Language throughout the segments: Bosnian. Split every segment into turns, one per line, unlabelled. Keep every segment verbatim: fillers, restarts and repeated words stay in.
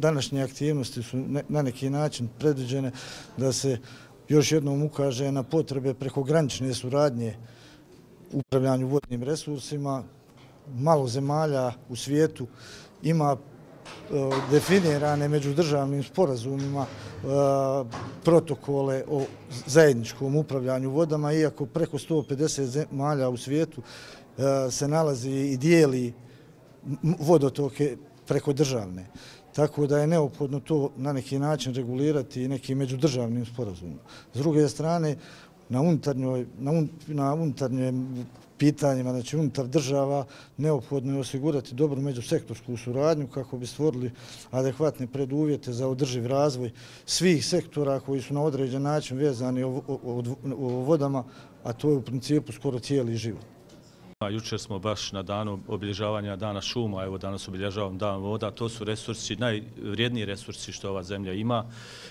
današnje aktivnosti su na neki način predviđene da se još jednom ukaže na potrebe prekogranične suradnje u upravljanju vodnim resursima. Malo zemalja u svijetu ima definirane međudržavnim sporazumima protokole o zajedničkom upravljanju vodama, iako preko sto pedeset zemalja u svijetu se nalazi i dijeli vodotoke preko državne. Tako da je neophodno to na neki način regulirati i nekim međudržavnim sporazumima. S druge strane, na unutarnjoj, na, un, na unutarnjim pitanjima, znači unutar država, neophodno je osigurati dobru međusektorsku suradnju kako bi stvorili adekvatne preduvjete za održiv razvoj svih sektora koji su na određen način vezani o, o, o, o vodama, a to je u principu skoro cijeli život.
Jučer smo baš na danu obilježavanja Dana šuma, evo danas obilježavam Dan voda, to su resursi, najvrijedniji resursi što ova zemlja ima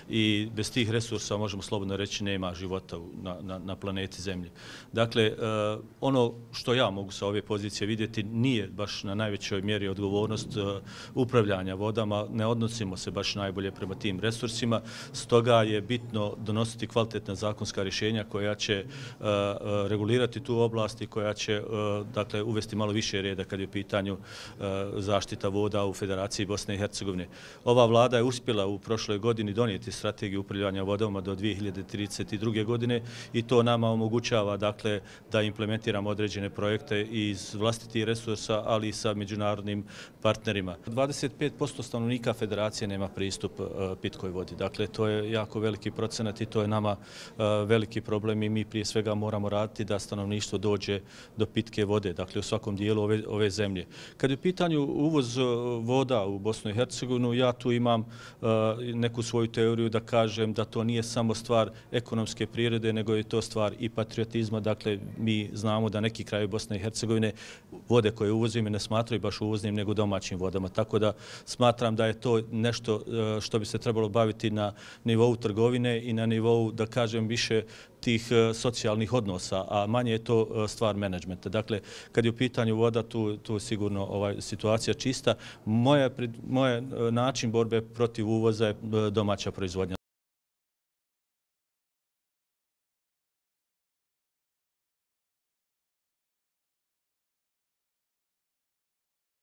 i bez tih resursa možemo slobodno reći nema života na, na, na planeti Zemlji. Dakle, ono što ja mogu sa ove pozicije vidjeti nije baš na najvećoj mjeri odgovornost upravljanja vodama, ne odnosimo se baš najbolje prema tim resursima, stoga je bitno donositi kvalitetna zakonska rješenja koja će regulirati tu oblast i koja će dakle, uvesti malo više reda kad je u pitanju uh, zaštita voda u Federaciji Bosne i Hercegovine. Ova vlada je uspjela u prošloj godini donijeti strategiju upravljanja vodama do dvije hiljade trideset druge. godine i to nama omogućava dakle, da implementiramo određene projekte iz vlastitih resursa, ali i sa međunarodnim partnerima. dvadeset pet posto stanovnika Federacije nema pristup uh, pitkoj vodi. Dakle, to je jako veliki procenat i to je nama uh, veliki problem i mi prije svega moramo raditi da stanovništvo dođe do pitke vode, dakle u svakom dijelu ove, ove zemlje. Kad je u pitanju uvoz voda u Bosnu i Hercegovinu, ja tu imam uh, neku svoju teoriju da kažem da to nije samo stvar ekonomske prirode, nego je to stvar i patriotizma. Dakle, mi znamo da neki krajevi Bosne i Hercegovine vode koje uvozimo ne smatraju baš uvoznim nego domaćim vodama. Tako da smatram da je to nešto uh, što bi se trebalo baviti na nivou trgovine i na nivou, da kažem, više tih uh, socijalnih odnosa, a manje je to uh, stvar menadžmenta. Dakle, kad je u pitanju voda, tu, tu je sigurno ovaj, situacija čista. Moja, moje način borbe protiv uvoza je domaća proizvodnja.